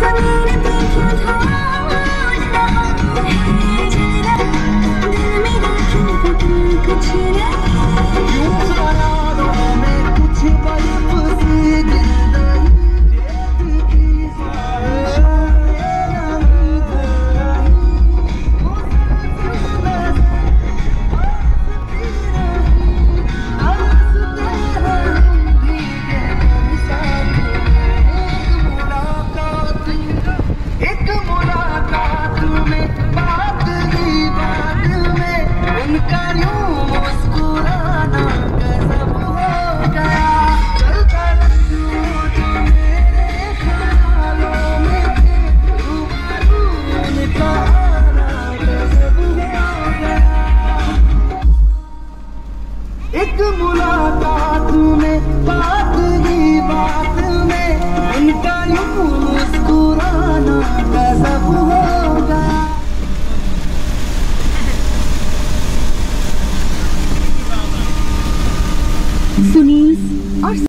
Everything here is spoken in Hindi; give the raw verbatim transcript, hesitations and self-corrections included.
एक मुलाकात में बात ही बात में उनका यूं मुस्कुराना गजब होगा। सुनील और